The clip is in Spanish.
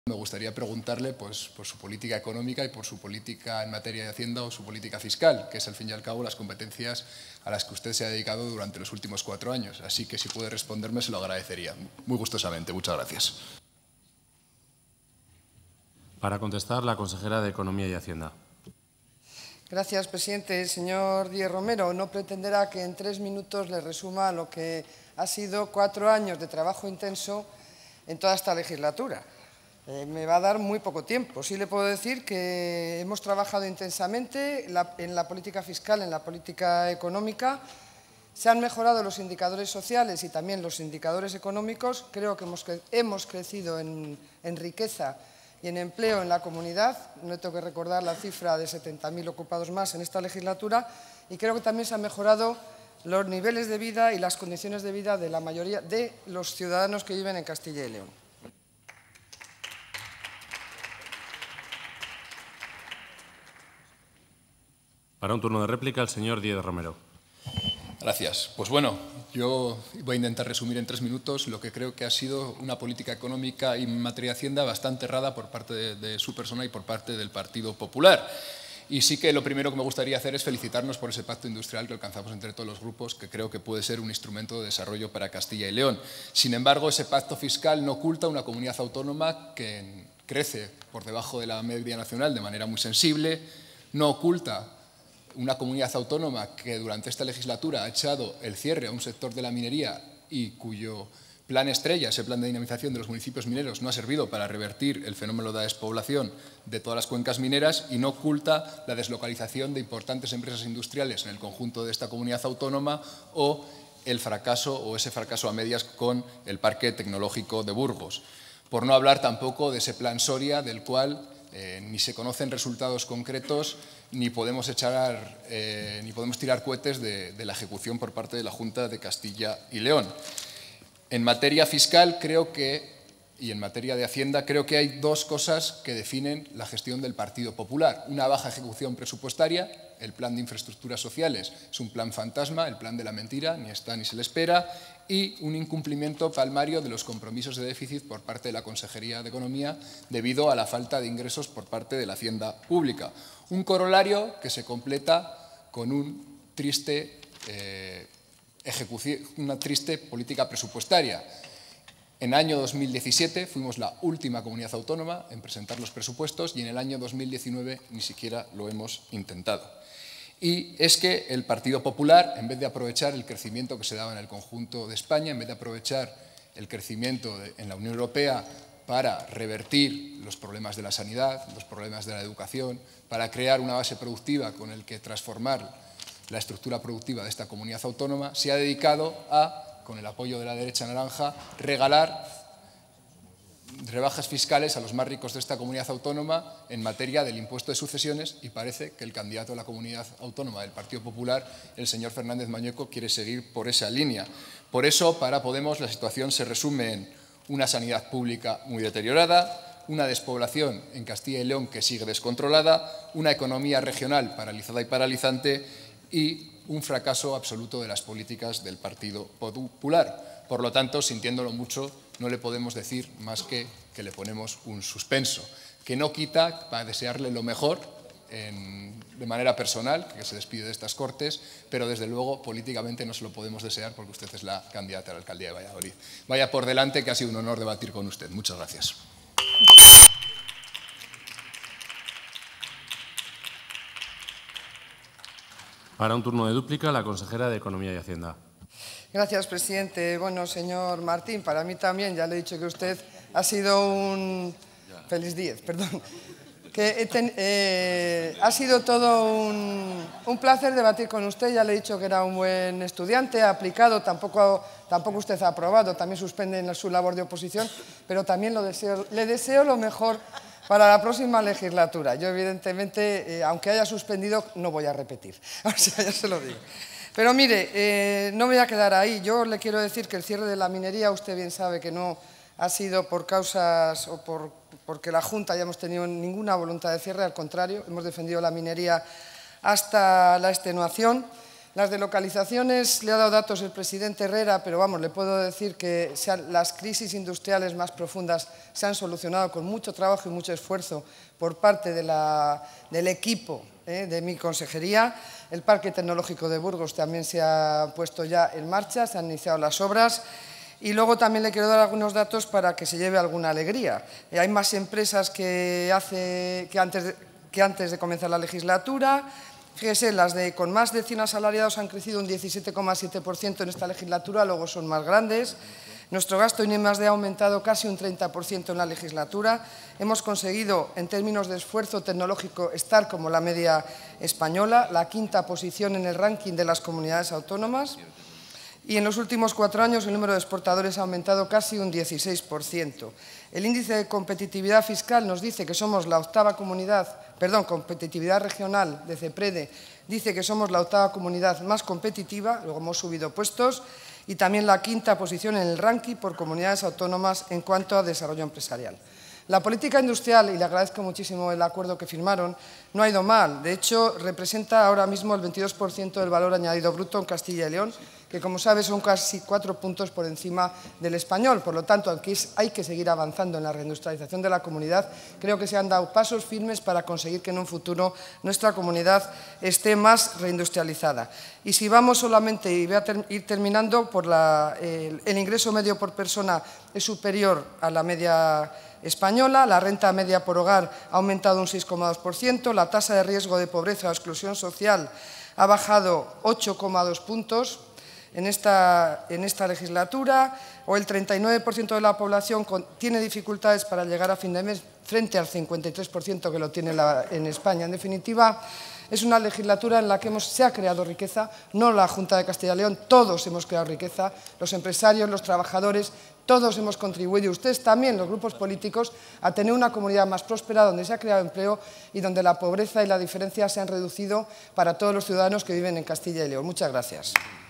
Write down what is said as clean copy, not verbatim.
Me gustaría preguntarle pues, por su política económica y por su política en materia de Hacienda o su política fiscal, que es al fin y al cabo las competencias a las que usted se ha dedicado durante los últimos 4 años. Así que si puede responderme se lo agradecería. Muy gustosamente. Muchas gracias. Para contestar, la consejera de Economía y Hacienda. Gracias, presidente. Señor Díez Romero, no pretenderá que en 3 minutos le resuma lo que ha sido 4 años de trabajo intenso en toda esta legislatura. Me va a dar muy poco tiempo. Sí le puedo decir que hemos trabajado intensamente en la política fiscal, en la política económica. Se han mejorado los indicadores sociales y también los indicadores económicos. Creo que hemos crecido en riqueza y en empleo en la comunidad. No tengo que recordar la cifra de 70.000 ocupados más en esta legislatura. Y creo que también se han mejorado los niveles de vida y las condiciones de vida de la mayoría de los ciudadanos que viven en Castilla y León. Para un turno de réplica, el señor Díez Romero. Gracias. Pues bueno, yo voy a intentar resumir en 3 minutos lo que creo que ha sido una política económica y en materia de Hacienda bastante errada por parte de su persona y por parte del Partido Popular. Y sí que lo primero que me gustaría hacer es felicitarnos por ese pacto industrial que alcanzamos entre todos los grupos, que creo que puede ser un instrumento de desarrollo para Castilla y León. Sin embargo, ese pacto fiscal no oculta una comunidad autónoma que crece por debajo de la media nacional de manera muy sensible, no oculta una comunidad autónoma que durante esta legislatura ha echado el cierre a un sector de la minería y cuyo plan estrella, ese plan de dinamización de los municipios mineros, no ha servido para revertir el fenómeno de la despoblación de todas las cuencas mineras y no oculta la deslocalización de importantes empresas industriales en el conjunto de esta comunidad autónoma o el fracaso o ese fracaso a medias con el Parque Tecnológico de Burgos. Por no hablar tampoco de ese plan Soria, del cual ni se conocen resultados concretos ni podemos tirar cohetes de la ejecución por parte de la Junta de Castilla y León. En materia fiscal y en materia de Hacienda creo que hay 2 cosas que definen la gestión del Partido Popular. Una baja ejecución presupuestaria. El plan de infraestructuras sociales es un plan fantasma, el plan de la mentira, ni está ni se le espera, y un incumplimiento palmario de los compromisos de déficit por parte de la Consejería de Economía debido a la falta de ingresos por parte de la Hacienda Pública. Un corolario que se completa con una triste política presupuestaria. En el año 2017 fuimos la última comunidad autónoma en presentar los presupuestos y en el año 2019 ni siquiera lo hemos intentado. Y es que el Partido Popular, en vez de aprovechar el crecimiento que se daba en el conjunto de España, en vez de aprovechar el crecimiento en la Unión Europea para revertir los problemas de la sanidad, los problemas de la educación, para crear una base productiva con el que transformar la estructura productiva de esta comunidad autónoma, se ha dedicado a, con el apoyo de la derecha naranja, regalar rebajas fiscales a los más ricos de esta comunidad autónoma en materia del impuesto de sucesiones y parece que el candidato a la comunidad autónoma del Partido Popular, el señor Fernández Mañueco, quiere seguir por esa línea. Por eso, para Podemos, la situación se resume en una sanidad pública muy deteriorada, una despoblación en Castilla y León que sigue descontrolada, una economía regional paralizada y paralizante y un fracaso absoluto de las políticas del Partido Popular. Por lo tanto, sintiéndolo mucho, no le podemos decir más que le ponemos un suspenso, que no quita para desearle lo mejor de manera personal, que se despide de estas Cortes, pero desde luego políticamente no se lo podemos desear porque usted es la candidata a la alcaldía de Valladolid. Vaya por delante, que ha sido un honor debatir con usted. Muchas gracias. Para un turno de dúplica, la consejera de Economía y Hacienda. Gracias, presidente. Bueno, señor Martín, para mí también, ya le he dicho que usted ha sido un... Feliz 10, perdón. Ha sido todo un placer debatir con usted. Ya le he dicho que era un buen estudiante, aplicado, tampoco usted ha aprobado, también suspende en su labor de oposición, pero también le deseo lo mejor para la próxima legislatura. Yo, evidentemente, aunque haya suspendido, no voy a repetir. O sea, ya se lo digo. Pero mire, no me voy a quedar ahí. Yo le quiero decir que el cierre de la minería, usted bien sabe que no ha sido por causas o porque la Junta hayamos tenido ninguna voluntad de cierre, al contrario, hemos defendido la minería hasta la extenuación. Las delocalizaciones, le ha dado datos el presidente Herrera, pero vamos, le puedo decir que las crisis industriales más profundas se han solucionado con mucho trabajo y mucho esfuerzo por parte del equipo de mi consejería. El Parque Tecnológico de Burgos también se ha puesto ya en marcha, se han iniciado las obras. Y luego también le quiero dar algunos datos para que se lleve alguna alegría. Hay más empresas que antes de comenzar la legislatura. Fíjese, las con más de 100 asalariados han crecido un 17,7% en esta legislatura, luego son más grandes. Nuestro gasto en I+D ha aumentado casi un 30% en la legislatura. Hemos conseguido, en términos de esfuerzo tecnológico, estar como la media española, la 5ª posición en el ranking de las comunidades autónomas. Y en los últimos 4 años el número de exportadores ha aumentado casi un 16%. El índice de competitividad fiscal nos dice que somos la 8ª comunidad, competitividad regional de CEPREDE, dice que somos la 8ª comunidad más competitiva, luego hemos subido puestos, y también la 5ª posición en el ranking por comunidades autónomas en cuanto a desarrollo empresarial. La política industrial, y le agradezco muchísimo el acuerdo que firmaron, no ha ido mal. De hecho, representa ahora mismo el 22% del valor añadido bruto en Castilla y León, que, como sabe, son casi 4 puntos por encima del español. Por lo tanto, aquí hay que seguir avanzando en la reindustrialización de la comunidad. Creo que se han dado pasos firmes para conseguir que en un futuro nuestra comunidad esté más reindustrializada. Y si vamos solamente, y voy a ir terminando, el ingreso medio por persona es superior a la media española, la renta media por hogar ha aumentado un 6,2%, la tasa de riesgo de pobreza o exclusión social ha bajado 8,2 puntos en esta legislatura, o el 39% de la población tiene dificultades para llegar a fin de mes frente al 53% que lo tiene en España. En definitiva, es una legislatura en la que se ha creado riqueza, no la Junta de Castilla y León, todos hemos creado riqueza, los empresarios, los trabajadores, todos hemos contribuido, y ustedes también, los grupos políticos, a tener una comunidad más próspera donde se ha creado empleo y donde la pobreza y la diferencia se han reducido para todos los ciudadanos que viven en Castilla y León. Muchas gracias.